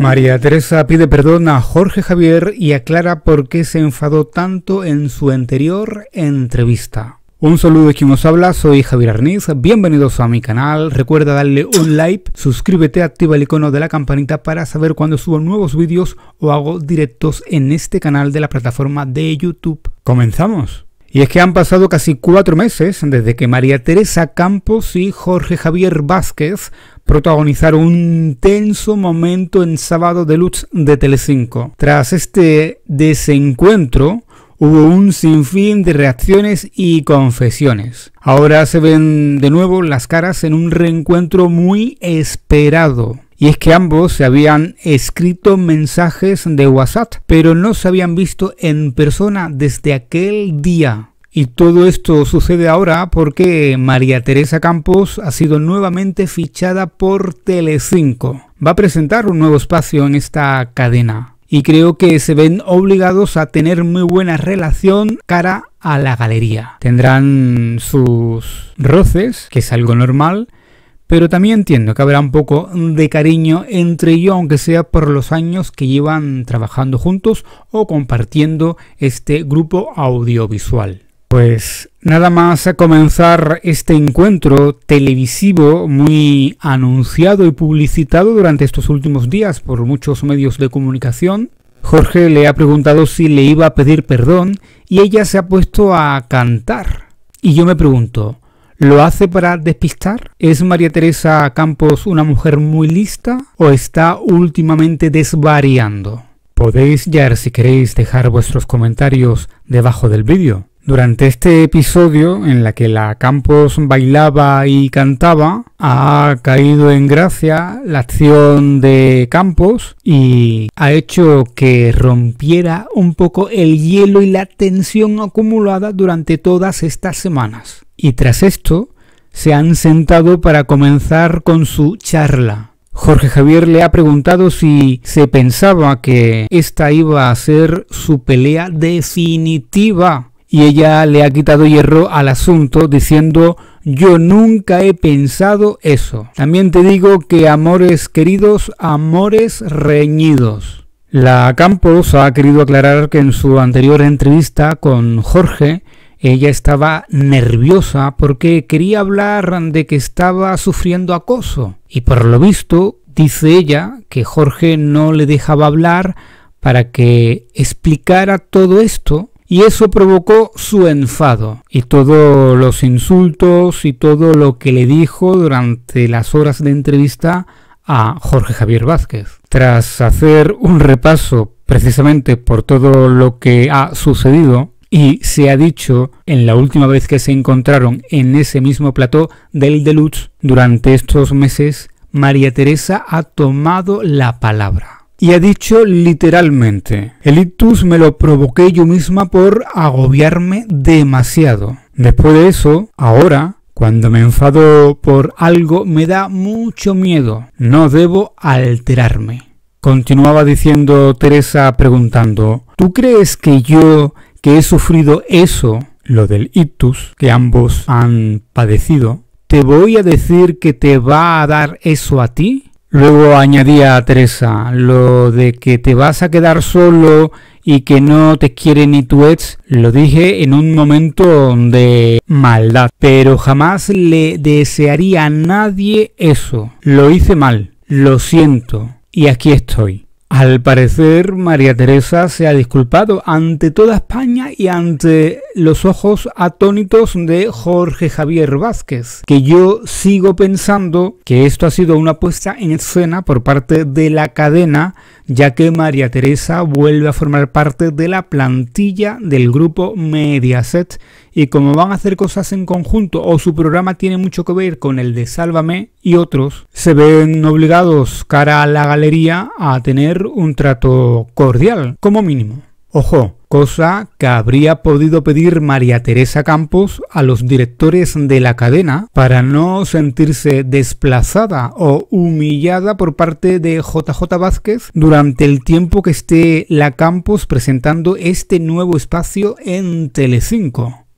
María Teresa pide perdón a Jorge Javier y aclara por qué se enfadó tanto en su anterior entrevista. Un saludo de quien os habla, soy Javier Arniz, bienvenidos a mi canal, recuerda darle un like, suscríbete, activa el icono de la campanita para saber cuando subo nuevos vídeos o hago directos en este canal de la plataforma de YouTube. ¡Comenzamos! Y es que han pasado casi 4 meses desde que María Teresa Campos y Jorge Javier Vázquez protagonizaron un tenso momento en Sábado Deluxe de Telecinco. Tras este desencuentro, hubo un sinfín de reacciones y confesiones. Ahora se ven de nuevo las caras en un reencuentro muy esperado. Y es que ambos se habían escrito mensajes de WhatsApp, pero no se habían visto en persona desde aquel día. Y todo esto sucede ahora porque María Teresa Campos ha sido nuevamente fichada por Telecinco. Va a presentar un nuevo espacio en esta cadena. Y creo que se ven obligados a tener muy buena relación cara a la galería. Tendrán sus roces, que es algo normal, pero también entiendo que habrá un poco de cariño entre ellos, aunque sea por los años que llevan trabajando juntos o compartiendo este grupo audiovisual. Pues nada más a comenzar este encuentro televisivo muy anunciado y publicitado durante estos últimos días por muchos medios de comunicación, Jorge le ha preguntado si le iba a pedir perdón y ella se ha puesto a cantar. Y yo me pregunto, ¿lo hace para despistar? ¿Es María Teresa Campos una mujer muy lista o está últimamente desvariando? Podéis ya, si queréis, dejar vuestros comentarios debajo del vídeo. Durante este episodio en la que la Campos bailaba y cantaba, ha caído en gracia la acción de Campos y ha hecho que rompiera un poco el hielo y la tensión acumulada durante todas estas semanas. Y tras esto, se han sentado para comenzar con su charla. Jorge Javier le ha preguntado si se pensaba que esta iba a ser su pelea definitiva. Y ella le ha quitado hierro al asunto diciendo: yo nunca he pensado eso. También te digo que amores queridos, amores reñidos. La Campos ha querido aclarar que en su anterior entrevista con Jorge, ella estaba nerviosa porque quería hablar de que estaba sufriendo acoso. Y por lo visto, dice ella, que Jorge no le dejaba hablar para que explicara todo esto. Y eso provocó su enfado y todos los insultos y todo lo que le dijo durante las horas de entrevista a Jorge Javier Vázquez. Tras hacer un repaso precisamente por todo lo que ha sucedido y se ha dicho en la última vez que se encontraron en ese mismo plató del Deluxe durante estos meses, María Teresa ha tomado la palabra. Y ha dicho literalmente: el ictus me lo provoqué yo misma por agobiarme demasiado. Después de eso, ahora, cuando me enfado por algo, me da mucho miedo. No debo alterarme. Continuaba diciendo Teresa preguntando: ¿tú crees que yo, que he sufrido eso, lo del ictus, que ambos han padecido, te voy a decir que te va a dar eso a ti? Luego añadía a Teresa, lo de que te vas a quedar solo y que no te quiere ni tu ex, lo dije en un momento de maldad, pero jamás le desearía a nadie eso. Lo hice mal, lo siento, y aquí estoy. Al parecer, María Teresa se ha disculpado ante toda España y ante los ojos atónitos de Jorge Javier Vázquez, que yo sigo pensando que esto ha sido una puesta en escena por parte de la cadena, ya que María Teresa vuelve a formar parte de la plantilla del grupo Mediaset, y como van a hacer cosas en conjunto o su programa tiene mucho que ver con el de Sálvame y otros, se ven obligados cara a la galería a tener un trato cordial, como mínimo. Ojo, cosa que habría podido pedir María Teresa Campos a los directores de la cadena para no sentirse desplazada o humillada por parte de JJ Vázquez durante el tiempo que esté la Campos presentando este nuevo espacio en Telecinco.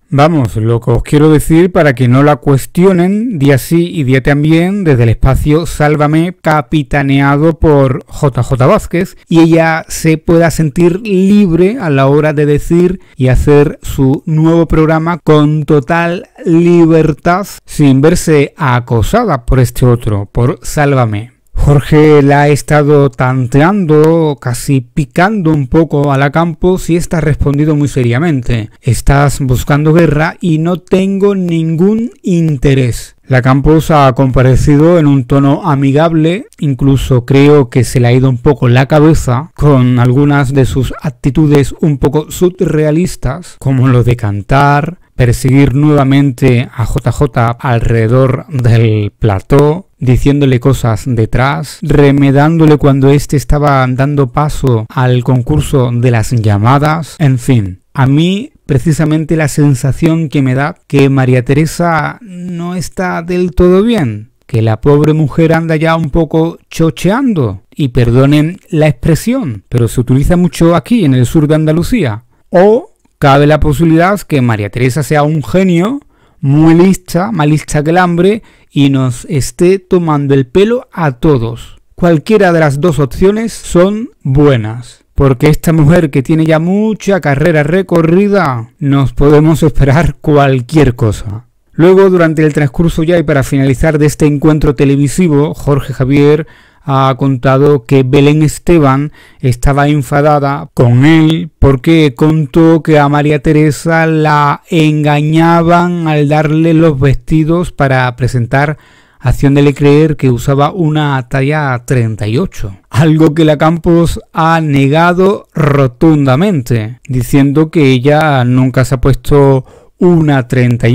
Vamos, lo que os quiero decir para que no la cuestionen día sí y día también desde el espacio Sálvame, capitaneado por JJ Vázquez, y ella se pueda sentir libre a la hora de decir y hacer su nuevo programa con total libertad, sin verse acosada por este otro, por Sálvame. Jorge la ha estado tanteando, casi picando un poco a la Campos y está respondido muy seriamente. Estás buscando guerra y no tengo ningún interés. La Campos ha comparecido en un tono amigable, incluso creo que se le ha ido un poco la cabeza con algunas de sus actitudes un poco surrealistas, como lo de cantar, perseguir nuevamente a JJ alrededor del plató, diciéndole cosas detrás, remedándole cuando éste estaba dando paso al concurso de las llamadas, en fin. A mí, precisamente la sensación que me da que María Teresa no está del todo bien, que la pobre mujer anda ya un poco chocheando, y perdonen la expresión, pero se utiliza mucho aquí en el sur de Andalucía. O cabe la posibilidad que María Teresa sea un genio, muy lista, más lista que el hambre, y nos esté tomando el pelo a todos. Cualquiera de las dos opciones son buenas, porque esta mujer que tiene ya mucha carrera recorrida, nos podemos esperar cualquier cosa. Luego, durante el transcurso ya y para finalizar de este encuentro televisivo, Jorge Javier ha contado que Belén Esteban estaba enfadada con él porque contó que a María Teresa la engañaban al darle los vestidos para presentar, haciéndole creer que usaba una talla 38. Algo que la Campos ha negado rotundamente, diciendo que ella nunca se ha puesto una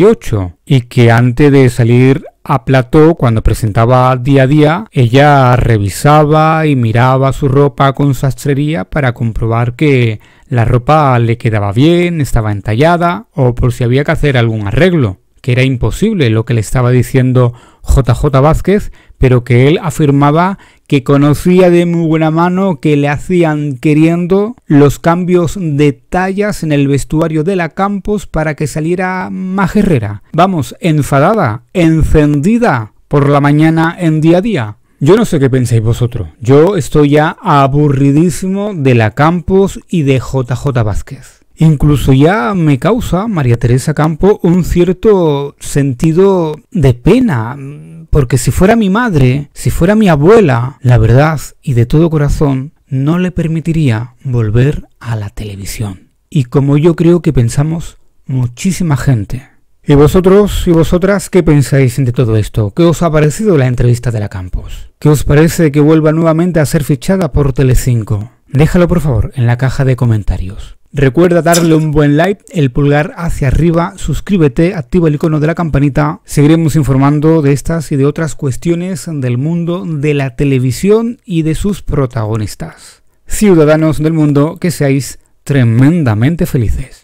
38 y que antes de salir a plató, cuando presentaba Día a Día, ella revisaba y miraba su ropa con sastrería para comprobar que la ropa le quedaba bien, estaba entallada o por si había que hacer algún arreglo, que era imposible lo que le estaba diciendo JJ Vázquez, pero que él afirmaba que conocía de muy buena mano que le hacían queriendo los cambios de tallas en el vestuario de la Campos para que saliera más guerrera. Vamos, enfadada, encendida por la mañana en Día a Día. Yo no sé qué pensáis vosotros. Yo estoy ya aburridísimo de la Campos y de JJ Vázquez. Incluso ya me causa María Teresa Campos un cierto sentido de pena, porque si fuera mi madre, si fuera mi abuela, la verdad y de todo corazón, no le permitiría volver a la televisión. Y como yo creo que pensamos muchísima gente. ¿Y vosotros y vosotras qué pensáis de todo esto? ¿Qué os ha parecido la entrevista de la Campos? ¿Qué os parece que vuelva nuevamente a ser fichada por Telecinco? Déjalo por favor en la caja de comentarios. Recuerda darle un buen like, el pulgar hacia arriba, suscríbete, activa el icono de la campanita. Seguiremos informando de estas y de otras cuestiones del mundo de la televisión y de sus protagonistas. Ciudadanos del mundo, que seáis tremendamente felices.